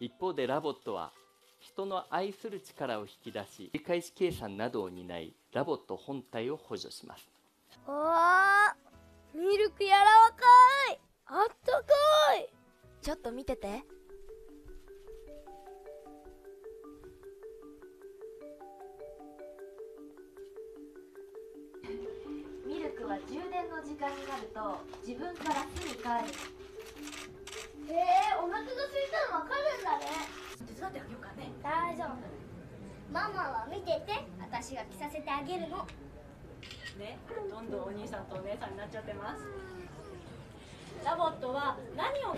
一方でラボットは人の愛する力を引き出し、繰り返し計算などを担い、ラボット本体を補助します。 ミルクやらわかい、あったかい。 ちょっと見てて。ミルクは充電の時間になると自分から巣に帰る。 お腹が空いたのわかるんだね。 手伝ってあげようかね。 大丈夫。ママは見てて、私が着させてあげるの。 ね、どんどんお兄さんとお姉さんになっちゃってます。ラボットは何を